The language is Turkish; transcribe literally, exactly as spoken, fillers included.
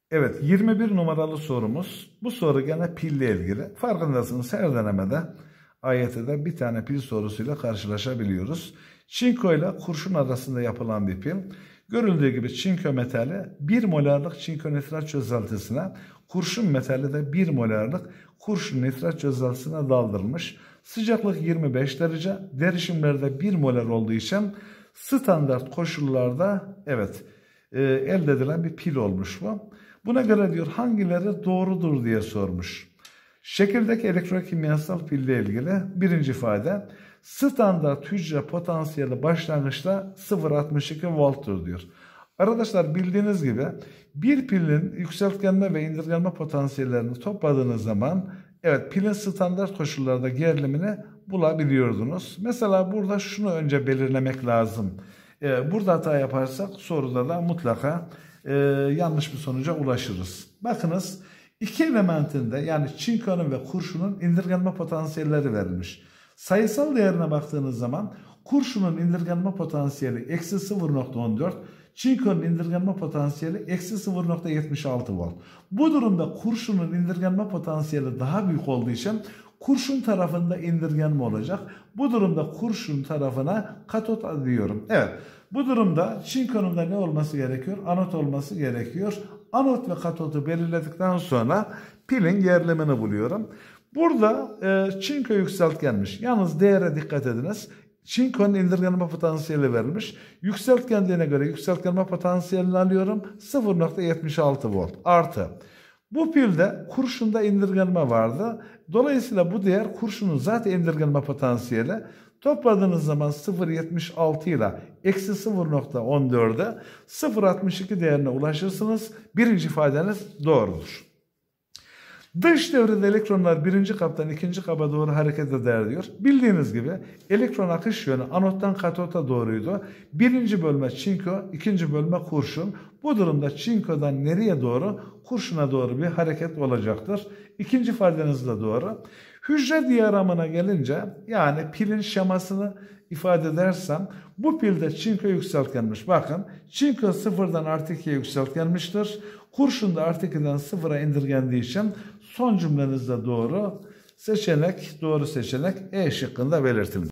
Evet, yirmi bir numaralı sorumuz. Bu soru gene pille ilgili. Farkındasınız, her denemede A Y T'de bir tane pil sorusuyla karşılaşabiliyoruz. Çinko ile kurşun arasında yapılan bir pil. Görüldüğü gibi çinko metali bir molarlık çinko nitrat çözeltisine, kurşun metali de bir molarlık kurşun nitrat çözeltisine daldırılmış. Sıcaklık yirmi beş derece, derişimlerde bir molar olduğu için standart koşullarda evet e, elde edilen bir pil olmuş bu. Buna göre diyor hangileri doğrudur diye sormuş. Şekildeki elektrokimyasal pille ilgili birinci ifade standart hücre potansiyeli başlangıçta sıfır virgül altmış iki volttur diyor. Arkadaşlar bildiğiniz gibi bir pilin yükseltgenme ve indirgenme potansiyellerini topladığınız zaman evet pilin standart koşullarda gerilimini bulabiliyordunuz. Mesela burada şunu önce belirlemek lazım. Ee, burada hata yaparsak soruda da mutlaka e, yanlış bir sonuca ulaşırız. Bakınız iki elementinde yani çinkonun ve kurşunun indirgenme potansiyelleri verilmiş. Sayısal değerine baktığınız zaman kurşunun indirgenme potansiyeli eksi sıfır virgül on dört, çinkonun indirgenme potansiyeli eksi sıfır virgül yetmiş altı volt. Bu durumda kurşunun indirgenme potansiyeli daha büyük olduğu için kurşun tarafında indirgenme olacak. Bu durumda kurşun tarafına katot diyorum. Evet, bu durumda çinkonun da ne olması gerekiyor? Anot olması gerekiyor. Anot ve katotu belirledikten sonra pilin gerilimini buluyorum. Burada e, çinko yükseltgenmiş. Yalnız değere dikkat ediniz. Çinkonun indirgenme potansiyeli verilmiş. Yükseltgenliğine göre yükseltgenme potansiyelini alıyorum. sıfır virgül yetmiş altı volt artı. Bu pilde kurşunda indirgenme vardı. Dolayısıyla bu değer kurşunun zaten indirgenme potansiyeli. Topladığınız zaman sıfır virgül yetmiş altı ile eksi sıfır virgül on dörde sıfır virgül altmış iki değerine ulaşırsınız. Birinci ifadeniz doğrudur. Dış devrede elektronlar birinci kaptan ikinci kaba doğru hareket eder diyor. Bildiğiniz gibi elektron akış yönü anottan katota doğruydu. Birinci bölme çinko, ikinci bölme kurşun. Bu durumda çinkodan nereye doğru? Kurşuna doğru bir hareket olacaktır. İkinci ifadeniz de doğru. Hücre diyagramına gelince yani pilin şemasını ifade edersem bu pilde çinko yükseltgenmiş. Bakın çinko sıfırdan artı ikiye yükseltgenmiştir. Kurşun da artı ikiden sıfıra indirgendiği için son cümlenizde doğru seçenek, doğru seçenek E şıkkında belirtilmiş.